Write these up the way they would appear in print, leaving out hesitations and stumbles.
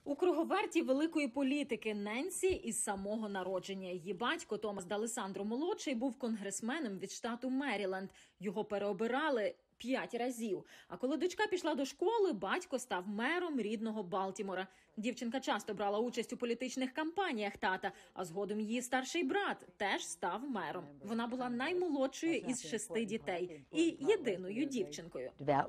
У круговерті великої політики Ненсі із самого народження. Її батько Томас Д'Алессандро-молодший був конгресменом від штату Меріленд. Його переобирали 5 разів. А коли дочка пішла до школи, батько став мером рідного Балтімора. Дівчинка часто брала участь у політичних кампаніях тата, а згодом її старший брат теж став мером. Вона була наймолодшою із 6 дітей і єдиною дівчинкою.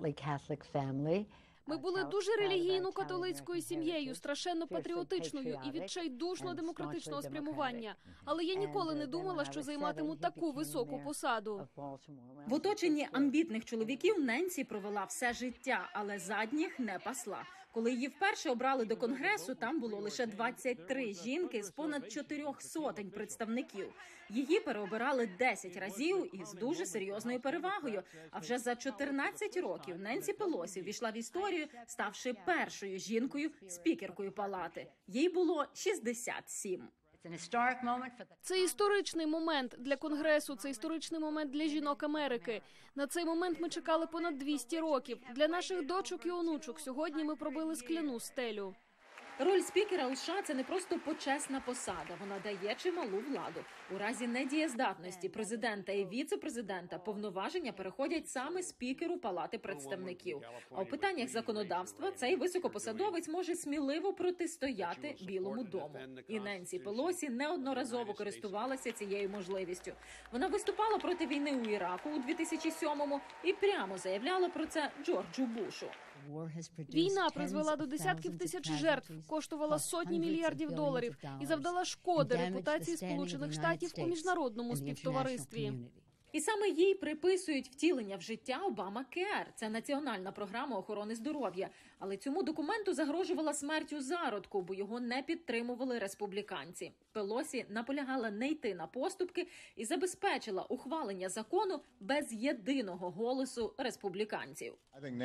Ми були дуже релігійно-католицькою сім'єю, страшенно патріотичною і відчайдушно демократичного спрямування. Але я ніколи не думала, що займатиму таку високу посаду. В оточенні амбітних чоловіків Ненсі провела все життя, але задніх не пасла. Коли її вперше обрали до Конгресу, там було лише 23 жінки з понад 400 представників. Її переобирали 10 разів із дуже серйозною перевагою. А вже за 14 років Ненсі Пелосі ввійшла в історію, ставши першою жінкою-спікеркою палати. Їй було 67. Це історичний момент для Конгресу, це історичний момент для жінок Америки. На цей момент ми чекали понад 200 років. Для наших дочок і онучок сьогодні ми пробили скляну стелю. Роль спікера у США – це не просто почесна посада. Вона дає чималу владу. У разі недієздатності президента і віце-президента повноваження переходять саме спікеру Палати представників. А у питаннях законодавства цей високопосадовець може сміливо протистояти Білому дому. І Ненсі Пелосі неодноразово користувалася цією можливістю. Вона виступала проти війни у Іраку у 2007-му і прямо заявляла про це Джорджу Бушу. Війна призвела до десятків тисяч жертв, коштувала сотні мільярдів доларів і завдала шкоди репутації Сполучених Штатів у міжнародному співтоваристві. І саме їй приписують втілення в життя Обама-Кеар. Це національна програма охорони здоров'я. Але цьому документу загрожувала смерть у зародку, бо його не підтримували республіканці. Пелосі наполягала не йти на поступки і забезпечила ухвалення закону без єдиного голосу республіканців.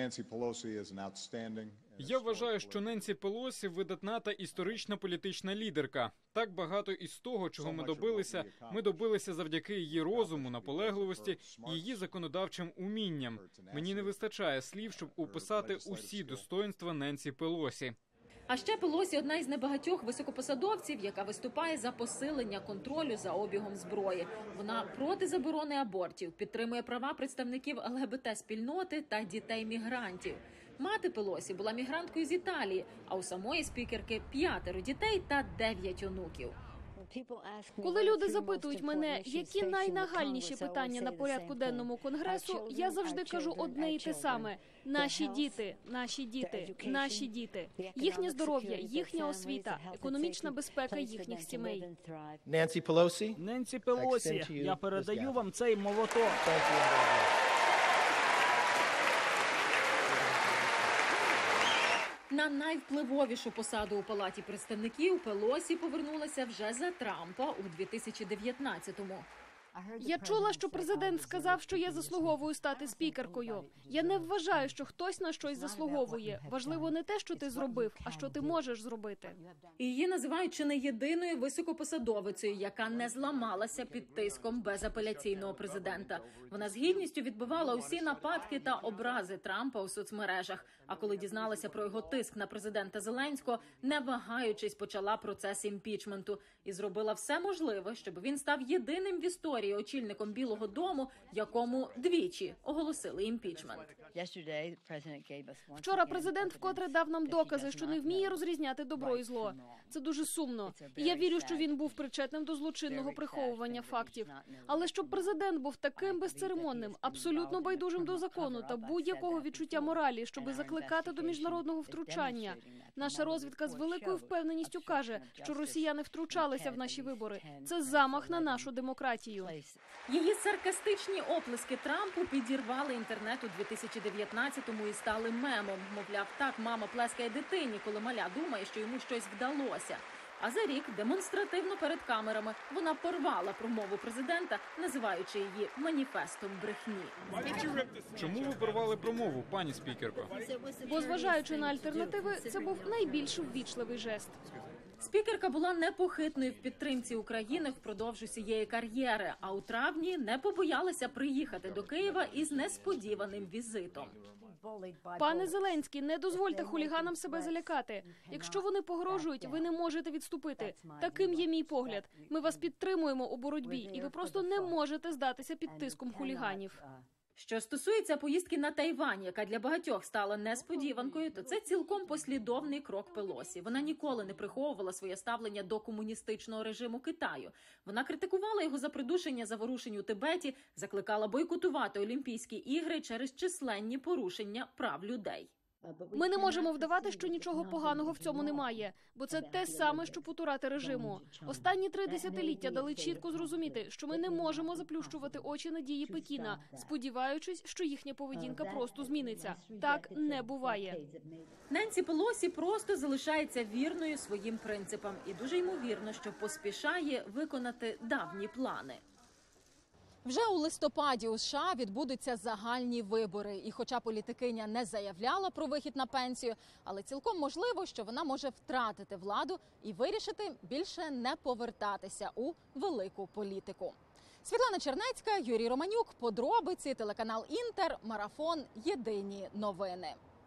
Я вважаю, що Ненсі Пелосі – видатна та історична політична лідерка. Так багато із того, чого ми добилися завдяки її розуму, наполегливості, її законодавчим умінням. Мені не вистачає слів, щоб описати усі достоїнства Ненсі Пелосі. А ще Пелосі – одна із небагатьох високопосадовців, яка виступає за посилення контролю за обігом зброї. Вона проти заборони абортів, підтримує права представників ЛГБТ-спільноти та дітей-мігрантів. Мати Пелосі була мігранткою з Італії, а у самої спікерки 5 дітей та 9 онуків. Коли люди запитують мене, які найнагальніші питання на порядку денному Конгресу, я завжди кажу одне і те саме – наші діти, наші діти, наші діти. Їхнє здоров'я, їхня освіта, економічна безпека їхніх сімей. Ненсі Пелосі, я передаю вам цей молоток. На найвпливовішу посаду у Палаті представників Пелосі повернулася вже за Трампа у 2019-му. Я чула, що президент сказав, що я заслуговую стати спікеркою. Я не вважаю, що хтось на щось заслуговує. Важливо не те, що ти зробив, а що ти можеш зробити. Її називають чи не єдиною високопосадовицею, яка не зламалася під тиском безапеляційного президента. Вона з гідністю відбивала усі нападки та образи Трампа у соцмережах. А коли дізналася про його тиск на президента Зеленського, не вагаючись, почала процес імпічменту і зробила все можливе, щоб він став єдиним в історії очільником Білого дому, якому двічі оголосили імпічмент. Вчора президент вкотре дав нам докази, що не вміє розрізняти добро і зло. Це дуже сумно. І я вірю, що він був причетним до злочинного приховування фактів. Але щоб президент був таким безцеремонним, абсолютно байдужим до закону та будь-якого відчуття моралі, щоб закликати до міжнародного втручання. Наша розвідка з великою впевненістю каже, що росіяни втручалися в наші вибори. Це замах на нашу демократію. Її саркастичні оплески Трампу підірвали інтернет у 2019-му і стали мемом. Мовляв, так мама плескає дитині, коли маля думає, що йому щось вдалося. А за рік демонстративно перед камерами вона порвала промову президента, називаючи її маніфестом брехні. Чому ви порвали промову, пані спікерко? Бо, зважаючи на альтернативи, це був найбільш ввічливий жест. Спікерка була непохитною в підтримці України впродовж усієї кар'єри, а у травні не побоялася приїхати до Києва із несподіваним візитом. Пане Зеленський, не дозвольте хуліганам себе залякати. Якщо вони погрожують, ви не можете відступити. Таким є мій погляд. Ми вас підтримуємо у боротьбі, і ви просто не можете здатися під тиском хуліганів. Що стосується поїздки на Тайвань, яка для багатьох стала несподіванкою, то це цілком послідовний крок Пелосі. Вона ніколи не приховувала своє ставлення до комуністичного режиму Китаю. Вона критикувала його за придушення заворушень у Тибеті, закликала бойкотувати Олімпійські ігри через численні порушення прав людей. Ми не можемо вдавати, що нічого поганого в цьому немає, бо це те саме, що потурати режиму. Останні 3 десятиліття дали чітко зрозуміти, що ми не можемо заплющувати очі на дії Пекіна, сподіваючись, що їхня поведінка просто зміниться. Так не буває. Ненсі Пелосі просто залишається вірною своїм принципам і дуже ймовірно, що поспішає виконати давні плани. Вже у листопаді у США відбудуться загальні вибори. І хоча політикиня не заявляла про вихід на пенсію, але цілком можливо, що вона може втратити владу і вирішити більше не повертатися у велику політику. Світлана Чернецька, Юрій Романюк, подробиці, телеканал Інтер, Марафон, Єдині новини.